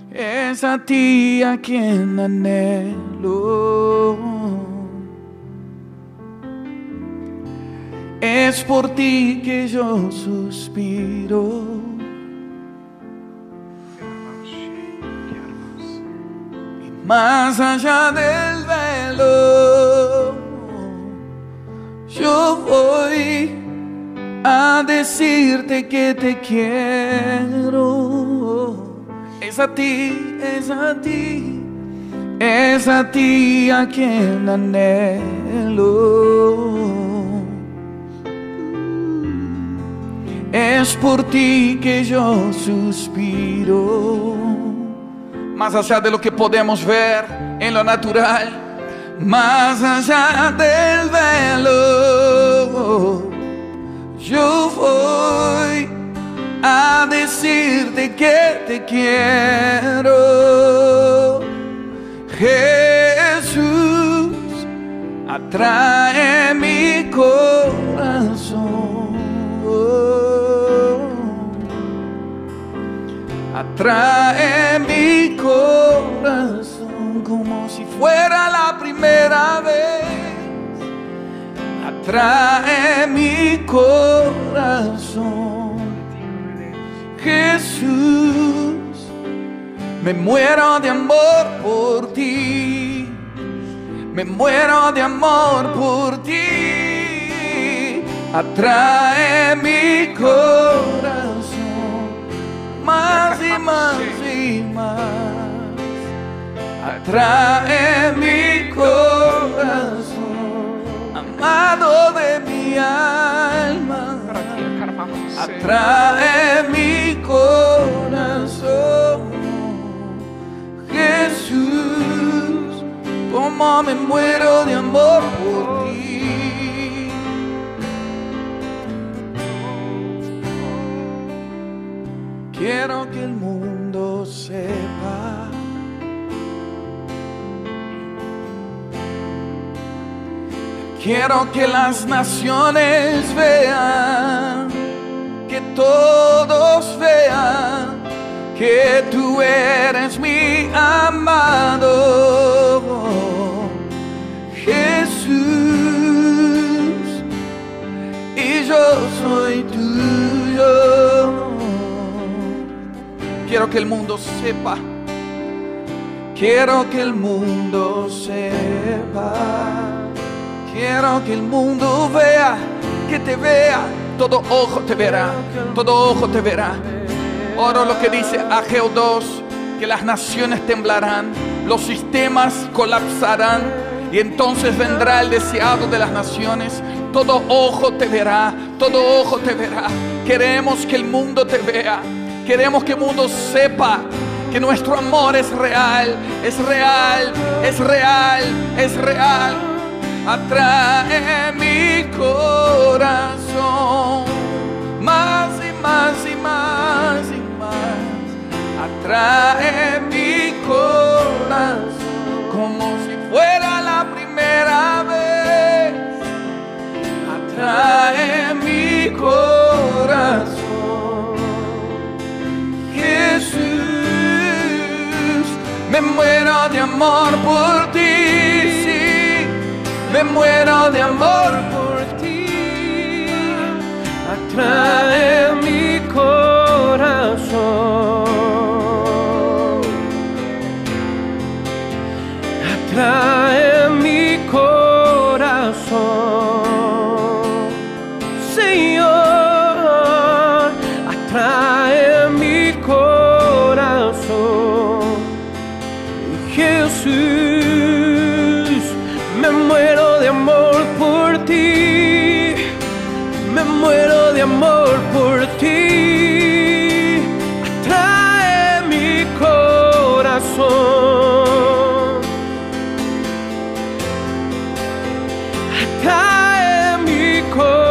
Es a ti a quien anhelo. Es por ti que yo suspiro. Y más allá del velo, yo voy a decirte que te quiero. Es a ti, es a ti, es a ti a quien anhelo. Es por ti que yo suspiro. Más allá de lo que podemos ver en lo natural, más allá del velo, yo voy a decirte que te quiero. Jesús, atrae mi corazón. Atrae mi corazón como si fuera la primera vez. Atrae mi corazón. Jesús, me muero de amor por ti. Me muero de amor por ti. Atrae mi corazón. Más y más y más. Atrae mi corazón, amado de mi alma. Atrae mi corazón. Jesús, como me muero de amor por ti. Quiero que el mundo sepa quiero que las naciones vean, que todos vean que tú eres mi amado Jesús y yo soy tuyo. Quiero que el mundo sepa, quiero que el mundo sepa, quiero que el mundo vea, que te vea, todo ojo te verá, todo ojo te verá. Oro lo que dice Ageo 2, que las naciones temblarán, los sistemas colapsarán y entonces vendrá el deseado de las naciones. Todo ojo te verá, todo ojo te verá. Queremos que el mundo te vea. Queremos que el mundo sepa que nuestro amor es real, es real, es real, es real. Atrae mi corazón, más y más y más y más. Atrae mi corazón, como si fuera la primera vez. Atrae mi corazón. Jesús, me muero de amor por ti, sí, me muero de amor por ti. Atrae mi corazón, atrae mi corazón, Señor, atrae mi corazón. Jesús, me muero de amor por ti, me muero de amor por ti. Atrae mi corazón, atrae mi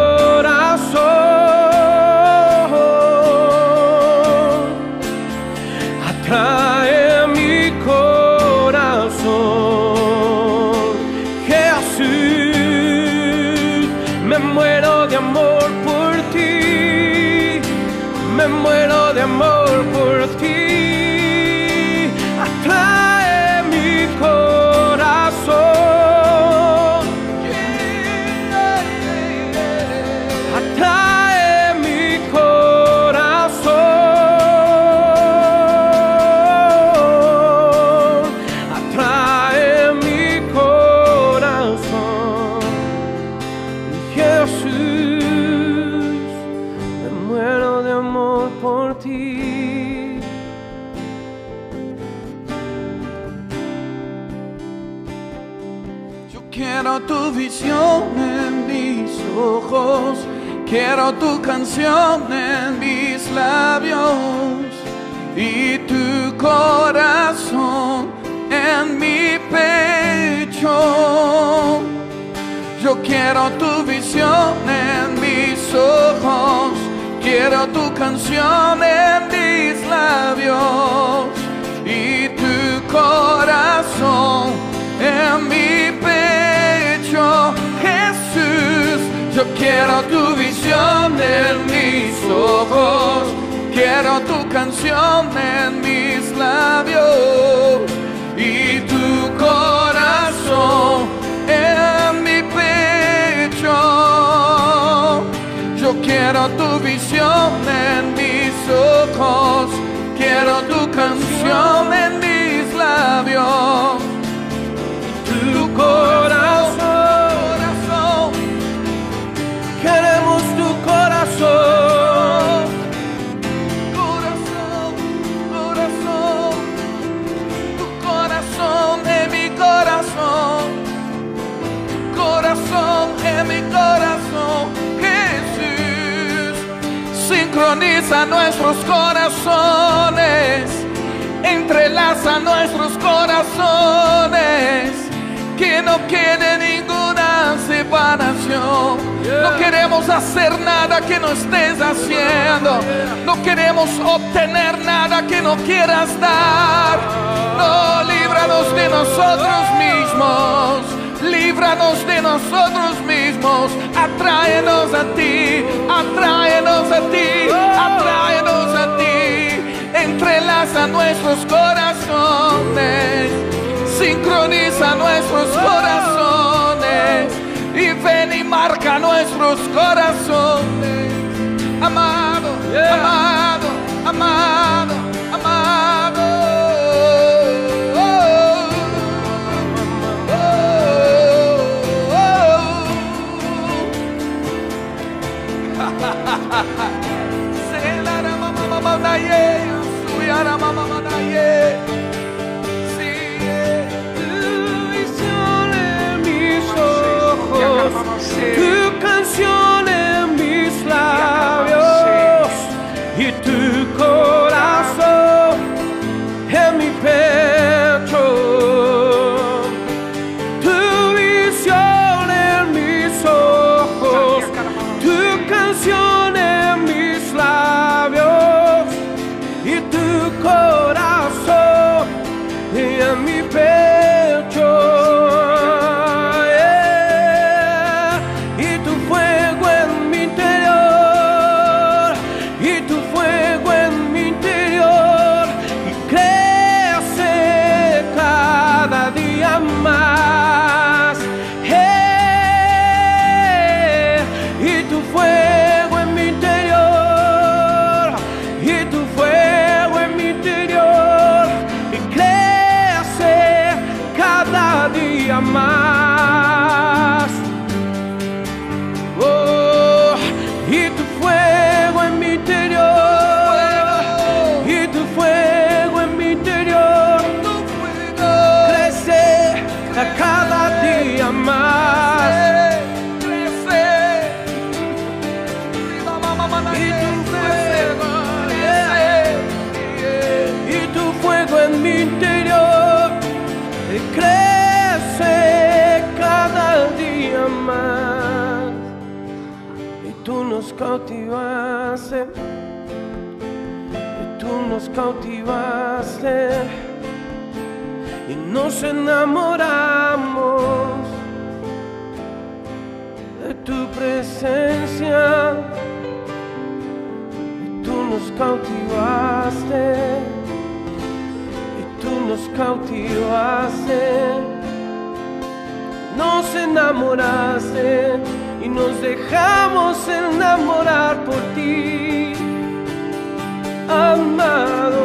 corazón, atrae mi corazón. Jesús, me muero de amor por ti, me muero de amor por ti. quiero tu visión en mis ojos, quiero tu canción en mis labios y tu corazón en mi pecho. Yo quiero tu visión en mis ojos, quiero tu canción en mis labios y tu corazón en mi pecho. Jesús, yo quiero tu visión en mis ojos, quiero tu canción en mis labios y tu corazón en mi pecho. Yo quiero tu visión en mis ojos, quiero tu canción en mis labios, tu corazón, queremos tu corazón, corazón, corazón, tu corazón en mi corazón, corazón en mi corazón. Jesús, sincroniza nuestros corazones, entrelaza nuestros corazones, que no quede ninguna separación. No queremos hacer nada que no estés haciendo, no queremos obtener nada que no quieras dar. No, líbranos de nosotros mismos, líbranos de nosotros mismos, atráenos a ti, atráenos a ti, atráenos a ti. Entrelaza nuestros corazones, sincroniza nuestros corazones y ven y marca nuestros corazones. Amado, amado, amado, amado. tu canción en mis labios y tu corazón en mi pecho, tu visión en mis ojos, tu canción en mis labios y tu corazón en mi pecho. Más, oh, y tu fuego en mi interior, y tu fuego en mi interior, crece a cada día más, crece, y tu fuego en mi interior, crece cada día más. Y tú nos cautivaste, y tú nos cautivaste, y nos enamoramos de tu presencia. Y tú nos cautivaste, nos cautivaste, nos enamoraste y nos dejamos enamorar por ti, amado.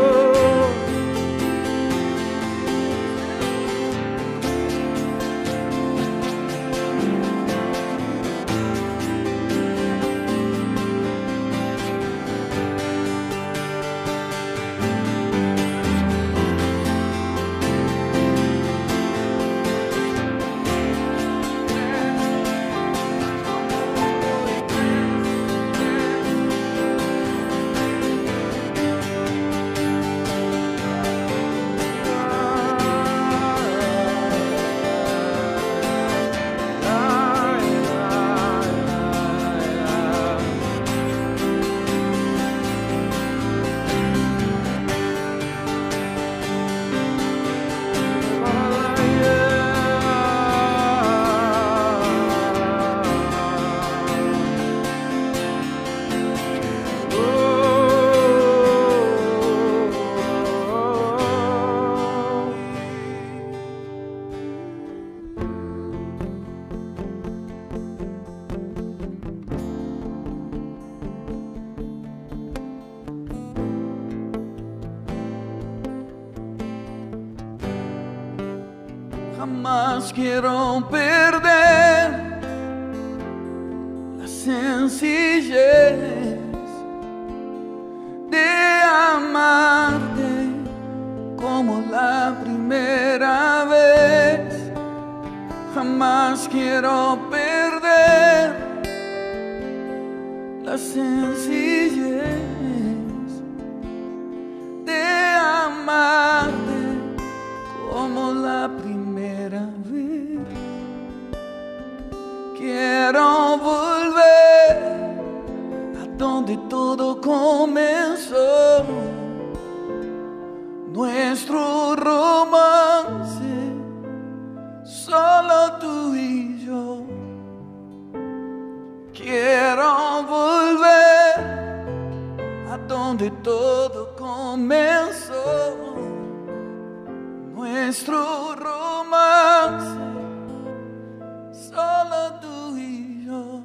Jamás quiero perder la sencillez de amarte como la primera vez. Jamás quiero perder la sencillez de amarte como la primera vez. Quiero volver a donde todo comenzó, nuestro romance, solo tú y yo. Quiero volver a donde todo comenzó, nuestro romance, solo tú y yo.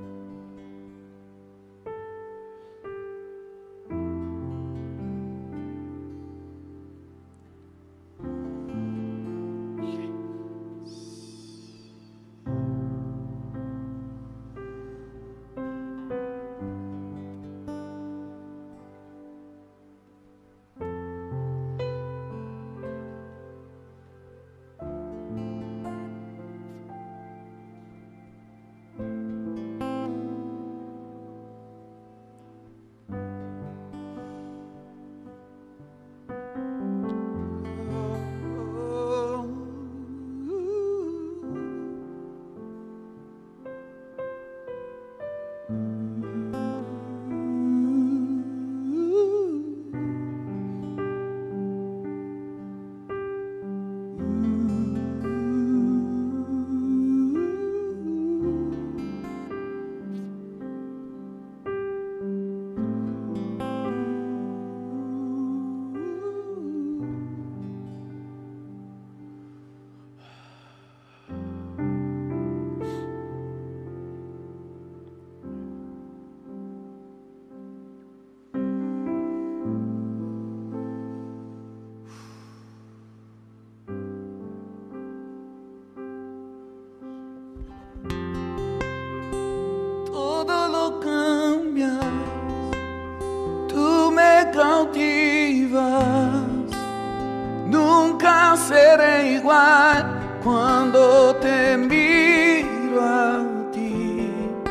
Cautivas, nunca seré igual cuando te miro a ti.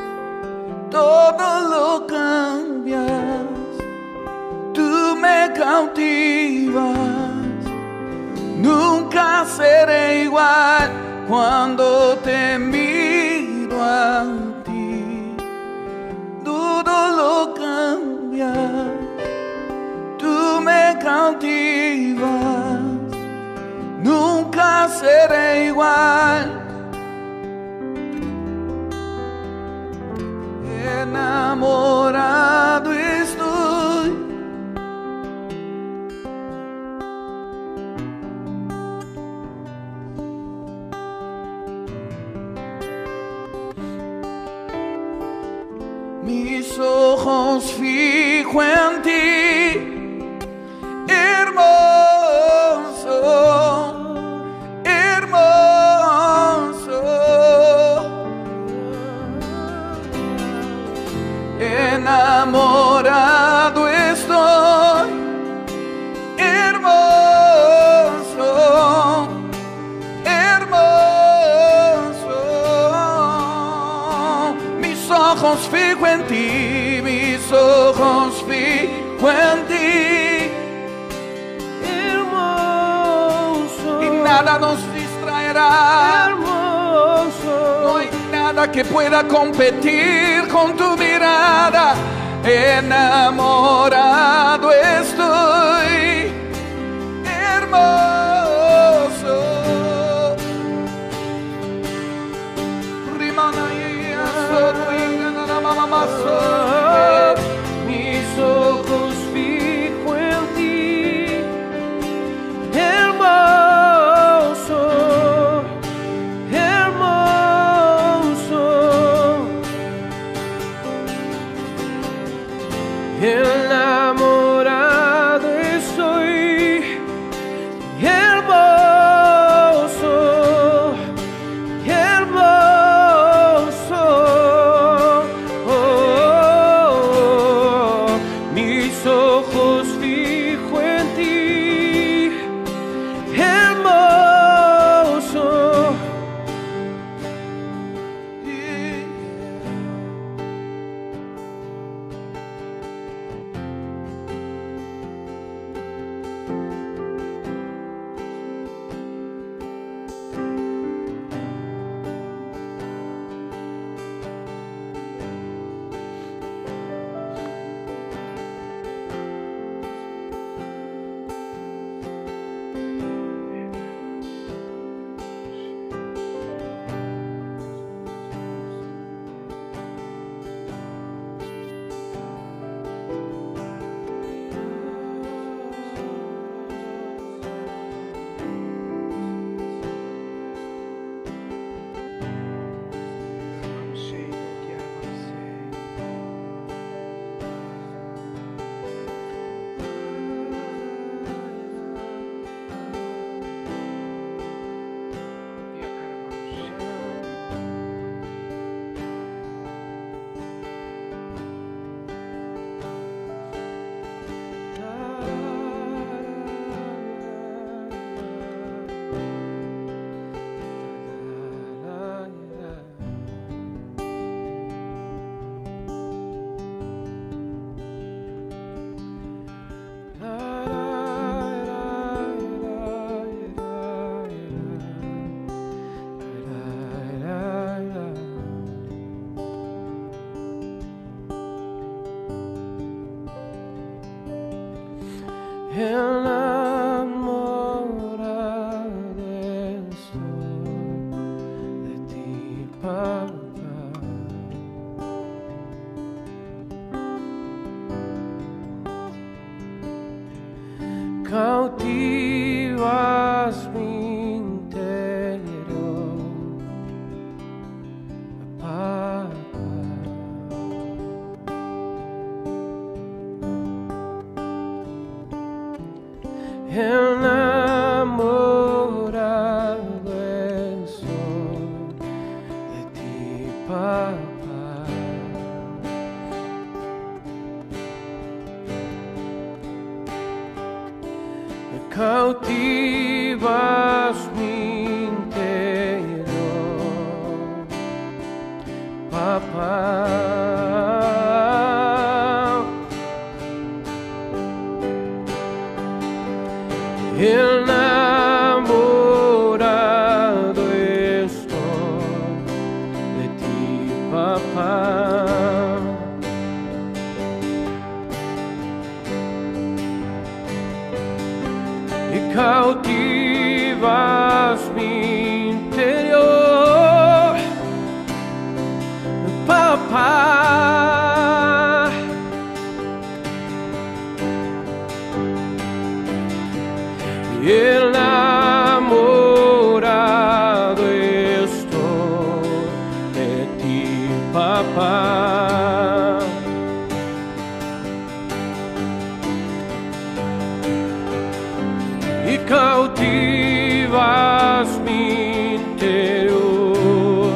Todo lo cambias, tú me cautivas. Nunca seré igual cuando te miro a ti. Todo lo cambias, tú me cautivas, nunca seré igual. Enamorado estoy, mis ojos fijo en ti. Hermoso, hermoso, enamorado estoy. Hermoso, hermoso, mis ojos fijo en ti, mis ojos fijo en ti. Nada nos distraerá, hermoso. No hay nada que pueda competir con tu mirada. Enamorado estoy, hermoso. Mis ojos fijo en ti, hermoso, hermoso, enamorado estoy, enamorado estoy de ti, papá. Cautivas mi interior, papá. Enamorado estoy de ti, papá. Cautivas mi interior, papá. Enamorado estoy de ti, papá. Y cautivas mi interior, papá. Enamorado estoy de ti, papá. Y cautivas mi interior,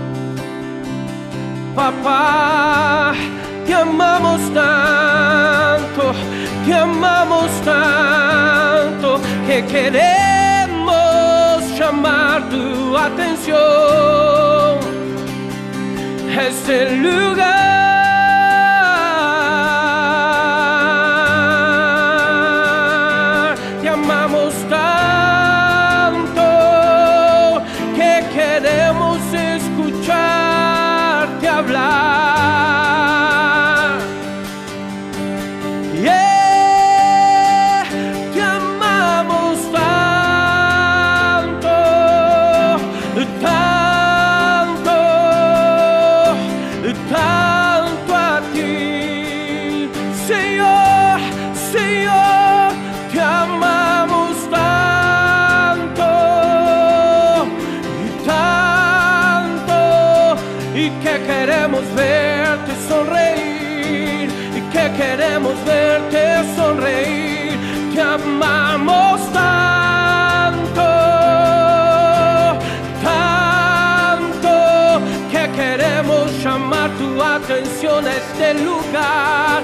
papá. Te amamos tanto, te amamos tanto, que queremos llamar tu atención a este lugar. Te amamos tanto que queremos escucharte hablar. Tanto a ti, Señor, Señor, te amamos tanto, y que queremos verte sonreír, y que queremos verte sonreír. Te amamos tanto, tanto, que queremos llamar tu atención a este lugar.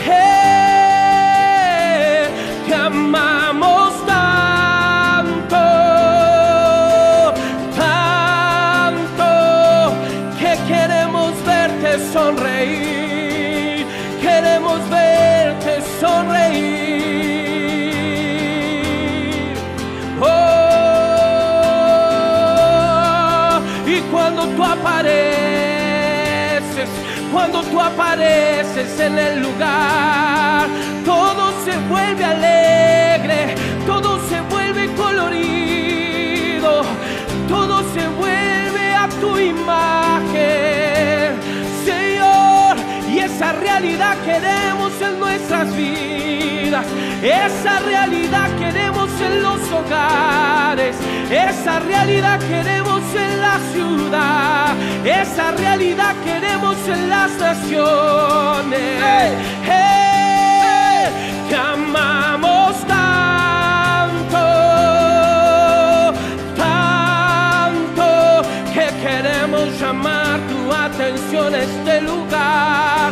Te amamos tanto, tanto, que queremos verte sonreír, queremos verte sonreír. Oh, y cuando tú apareces en el lugar, todo se vuelve alegre, todo se vuelve colorido, todo se vuelve a tu imagen, Señor. Y esa realidad queremos en nuestras vidas, esa realidad queremos en los hogares, esa realidad queremos en la ciudad, esa realidad queremos en las naciones. Te amamos tanto, tanto, que queremos llamar tu atención a este lugar.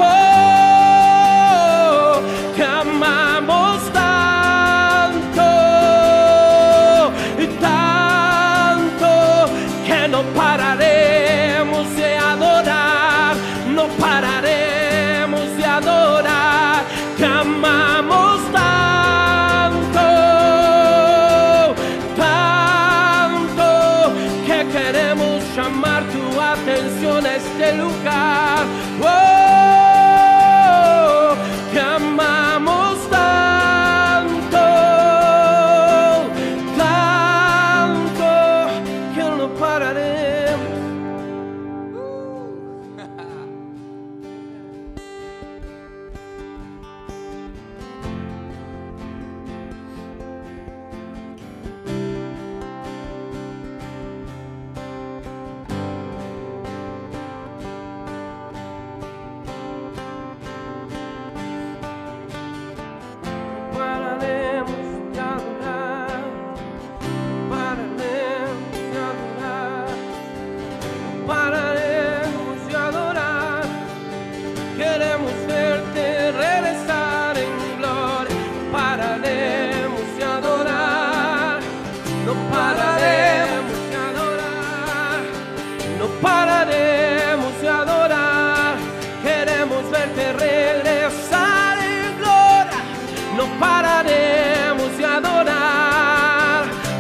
Oh, te amamos tanto, tanto, que no pararemos de adorar, no pararemos de adorar. Te amamos tanto.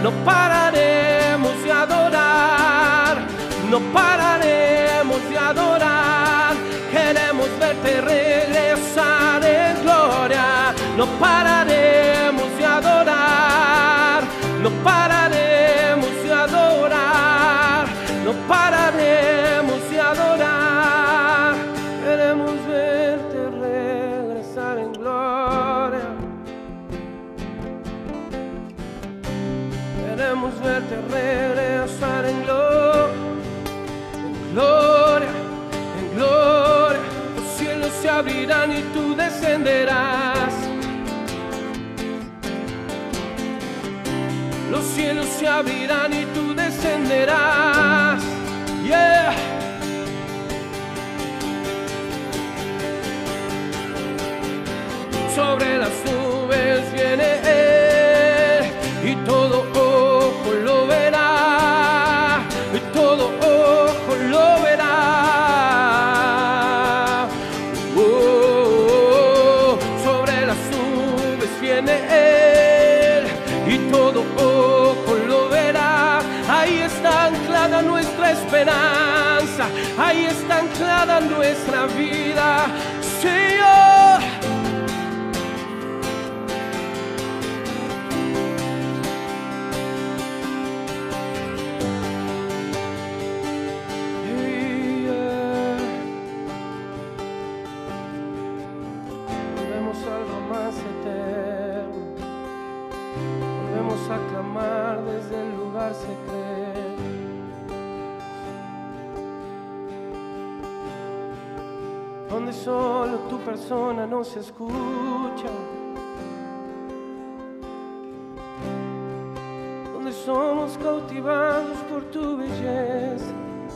no pararemos de adorar, no pararemos de adorar. Queremos verte regresar en gloria, no pararemos de adorar, no pararemos de adorar, no pararemos de adorar. Queremos verte regresar en gloria, queremos verte regresar en gloria, en gloria, en gloria. Los cielos se abrirán y tú descenderás. Los cielos se abrirán y tú descenderás. Yeah. Sobre las nubes viene Él y todo ojo lo verá, y todo ojo lo verá. Sobre las nubes viene Él y todo ojo lo verá. Ahí está anclada nuestra esperanza, ahí está anclada nuestra vida, Señor. A clamar desde el lugar secreto. Donde solo tu persona no se escucha, donde somos cautivados por tu belleza.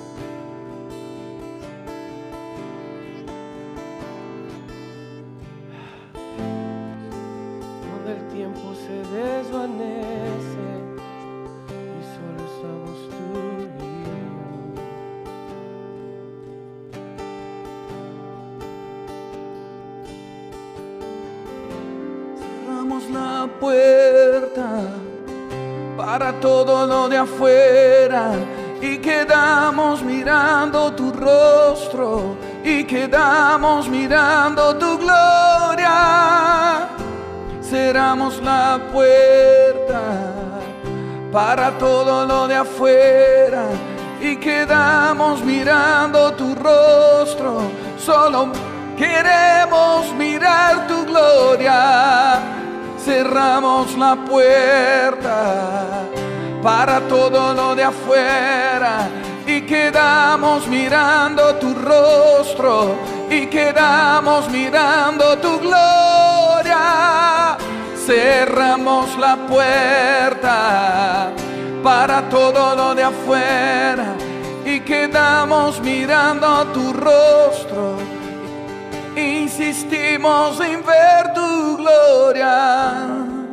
El tiempo se desvanece y solo somos tú y yo. Cerramos la puerta para todo lo de afuera y quedamos mirando tu rostro y quedamos mirando tu gloria. Cerramos la puerta para todo lo de afuera y quedamos mirando tu rostro. Solo queremos mirar tu gloria. Cerramos la puerta para todo lo de afuera y quedamos mirando tu rostro y quedamos mirando tu gloria. Cerramos la puerta para todo lo de afuera y quedamos mirando tu rostro. Insistimos en ver tu gloria.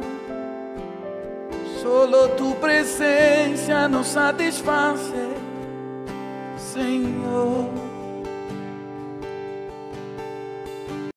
Solo tu presencia nos satisface, Señor.